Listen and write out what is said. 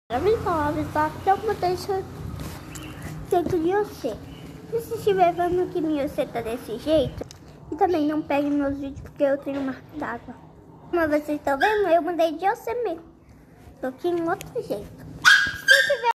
Eu vim avisar que eu mudei esse jeito de você. Se você estiver vendo que minha você tá desse jeito, e também não pegue meus vídeos porque eu tenho marca d'água. Como vocês estão vendo, eu mudei de você mesmo. Tô aqui em outro jeito. Se tiver